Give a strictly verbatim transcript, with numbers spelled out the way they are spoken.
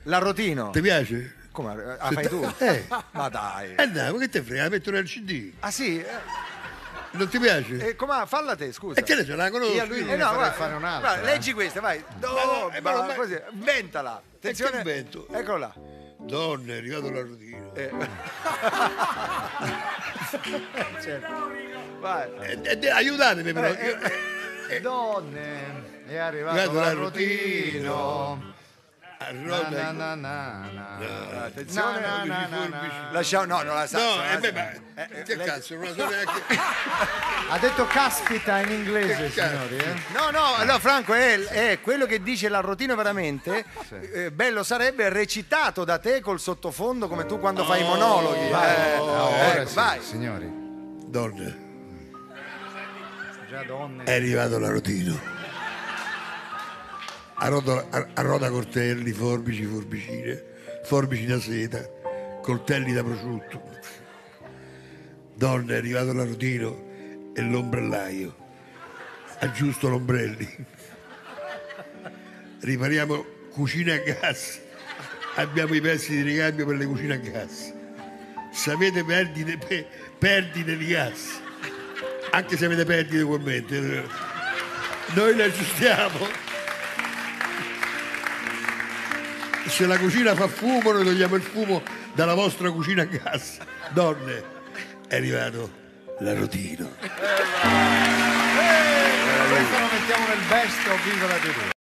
L'arrotino. Ti piace? Come? Ah, fai tu? Eh. Ma dai. Eh no, ma che te frega? La metto nel C D. Ah sì? Eh, Non ti piace? eh, com'è? Falla te, scusa. E che ne so, la conosco. Io a lui Eh, ne no, farei guarda, fare un'altra. guarda, leggi questa, vai. Do, no, eh, ma ma- non- così, inventala. Attenzione. che invento? Eccolo là. Donna, è arrivato l'arrotino. Eh. Certo. Vai. Eh, eh, eh, aiutatemi però. Eh, eh, Donne, è arrivato Arrivato l'arrotino. Arrota- Na, na, na, na, na. Attenzione. Na, na, na, forbici, na, na. forbici. Lasciamo, no, non la sa. No, non la eh, sa. beh, ma Eh, che lei- cazzo, non la so neanche. Ha detto caspita in inglese, Che cazzo? signori. Eh? No, no, allora Franco è, è quello che dice l'arrotino veramente. Eh, bello sarebbe recitato da te col sottofondo come tu quando fai i monologhi. Vai, Eh, no, ora ecco, sì, vai. signori. Donna, Già donne. è arrivato l'arrotino. Arroda, arroda coltelli, forbici, forbicine, forbici da seta, coltelli da prosciutto. Donna, è arrivato l'arrotino e l'ombrellaio. Aggiusto l'ombrelli. Ripariamo cucine a gas. Abbiamo i pezzi di ricambio per le cucine a gas. Se avete perdite, pe- perdite di gas, anche se avete perdite ugualmente, noi le aggiustiamo. Se la cucina fa fumo, noi togliamo il fumo dalla vostra cucina a gas. Donne, è arrivato l'arrotino. Questo lo mettiamo nel best of Viva la T V.